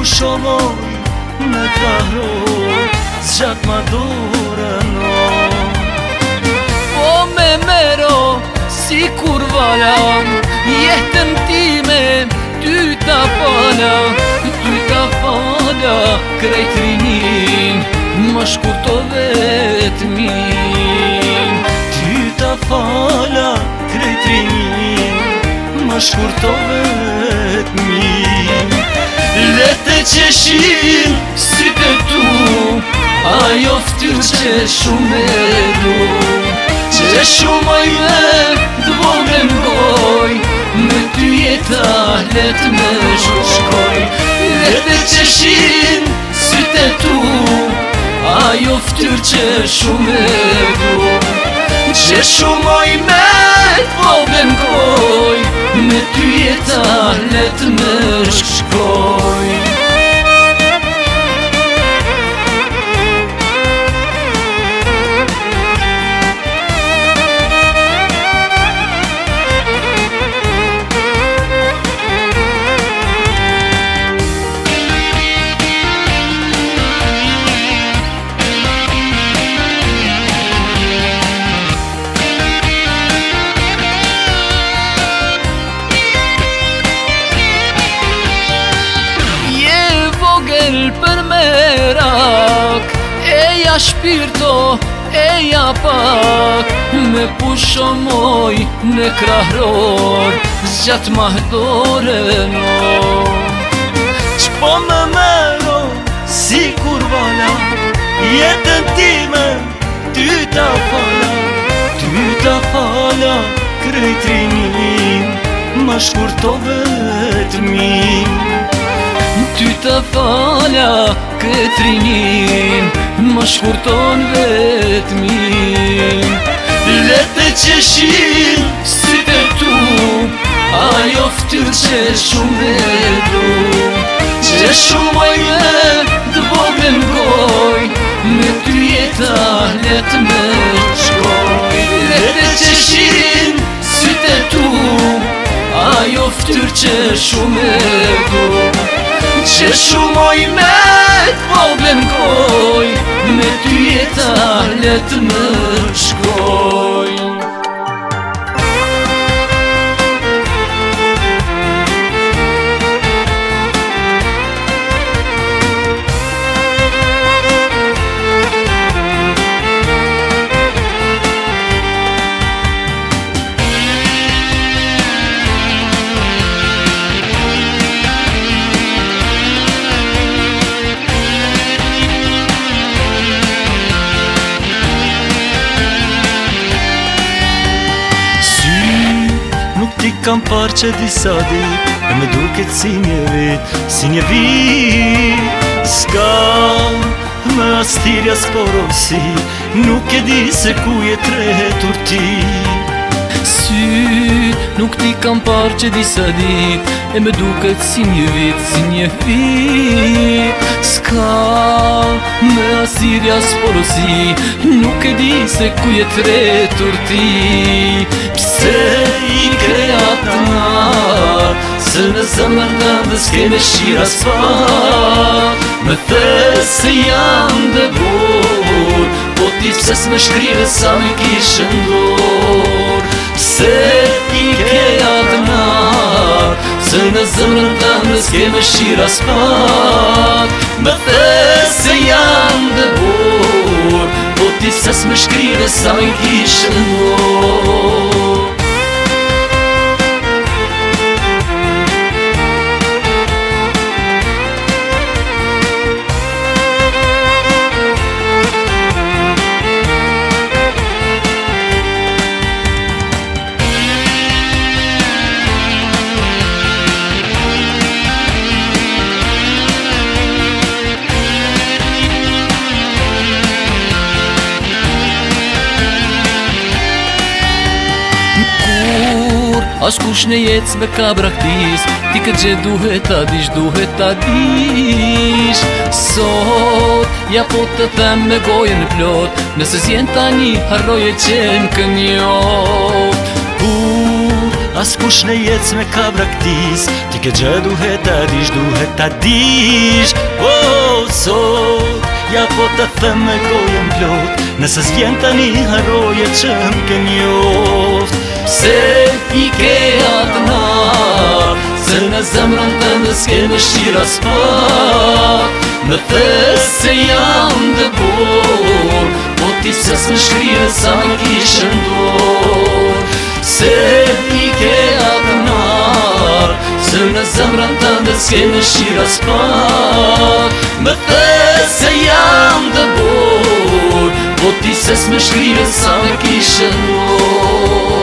pushomoj në krahro zgjat ma dorën Po me mero si kur vala jetën time ty ta fala krejt rinin ma shkurto vetmin Ty ta fala krejt rinin ma shkurto vetmin Lete qeshin sytë tu ajo ftyrë që shumë e du Që shumë oj me dvogën goj Me ty jeta let me shkoj Lete qeshin sytë tu ajo ftyrë që shumë e du Që shumë oj me dvogën goj Me ty jeta let me shkoj Për merak eja shpirto, eja pak Me pushomoj në krahror zgjat mahdore no Qpo më mero si kur vala Jetën time ty ta fala krejt rinin ma shkurto vetmin Ty ta fala krejt rinin ma shkurton vetmin Lete qeshin sytë tu ajo ftyrë që shumë e du Që shumë oj me dvogën goj Me ty jeta let me shkoj Lete qeshin sytë tu ajo ftyrë që shumë e du Që shumë oj me dvogën goj Me ty jeta let me shkoj Ti kam parë që disa dit E me duket si një vit Ska me astirja s'porosi Nuk e di se ku je tretur ti Syt nuk ti kam parë që disa dit E me duket si një vit Ska me astirja s'porosi Nuk e di se ku je tretur ti Pse i kreat nat Se në zemër në dhe s'keme shira s'pat Me the se jam dhe bur Po ti pse s'me shkrive sa me kishë ndur Pse i kreat nat Se në zemër në dhe s'keme shira s'pat Me the se jam dhe bur Po ti pse s'me shkrive sa me kishë ndur Askush në jetë s'me ka braktis Ti këtë gjë duhet ta dish Sot, ja po të them me gojën në plot Nëse s'jen tani harroje qenë kënjot Kur Askush në jetës me ka braktis, ti ke gjë duhet ta dish, duhet ta dish. Oh, sot, ja po të them me gojën plot, nëse s'vjen tani harroje që m'ke njoft. Pse i ke atë natë, se në zemrën tënde s'ke dëshira s'pak. Më the se jam dëbor, po ti se s'më shkrije sa më kishë ndor. Se i ke atë natë, se në zemrën tënde s'ke dëshira s'pak. Më the se jam dëbor, po ti se s'më shkrije sa më kishë ndor.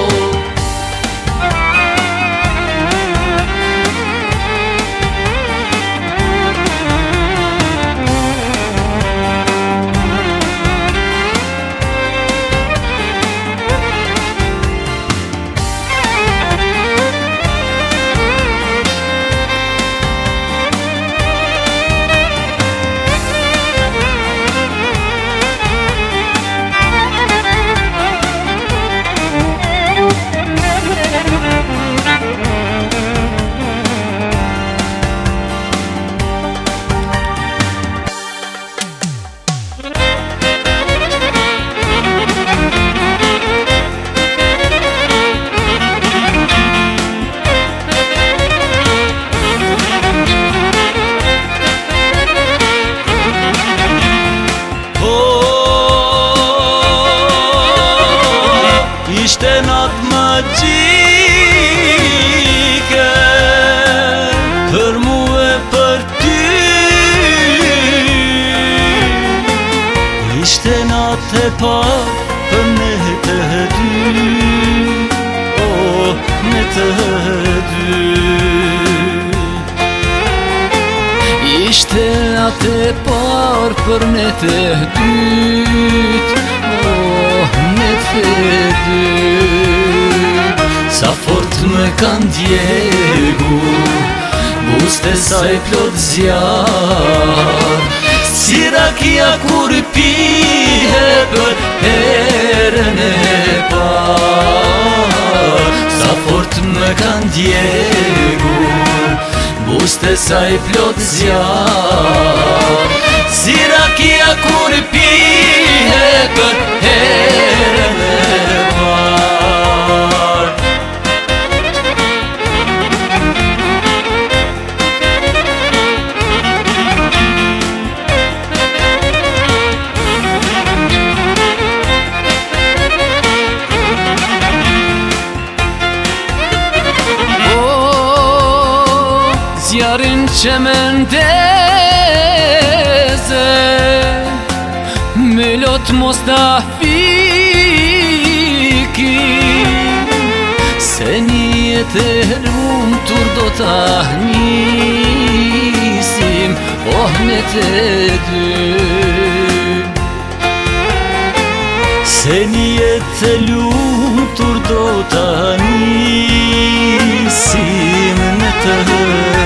Ishte natë magjike për mu e për ty. Ishte natë e parë për ne të dy, oh, ne të dy. Ishte natë e parë për ne të dyt, oh, ne të dy. Sa fort me kanë djegu, buste sa e plot zjarë, si rakia kur pihe për herën e parë. Sa fort me kanë djegu, buste sa e plot zjarë, si rakia kur pihe për herën e parë. Zjarin që më ndeze, me lot mos ta fiki, se një jetë e lumtur do ta nisim, oh, ne të dy. Se një jetë e lumtur do ta nisim, ne të dy.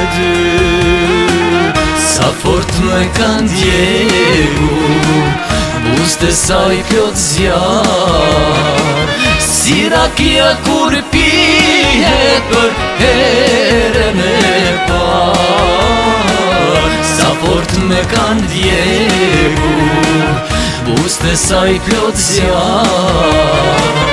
Sa fort me kanë djegu, buste sa i plot zjarë, si rakia kur pihe për herën e parë. Sa fort me kanë djegu, buste sa i plot zjarë,